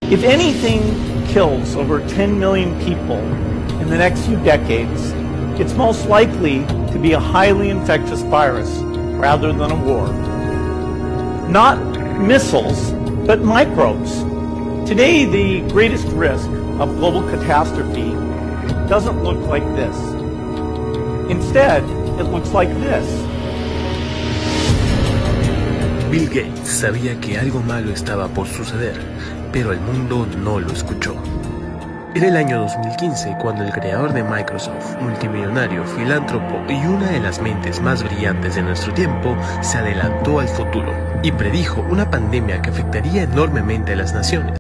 If anything kills over 10 million people in the next few decades, it's most likely to be a highly infectious virus rather than a war. Not missiles, but microbes. Today, the greatest risk of global catastrophe doesn't look like this. Instead, it looks like this. Bill Gates sabía que algo malo estaba por suceder, pero el mundo no lo escuchó. Era el año 2015 cuando el creador de Microsoft, multimillonario, filántropo y una de las mentes más brillantes de nuestro tiempo, se adelantó al futuro y predijo una pandemia que afectaría enormemente a las naciones.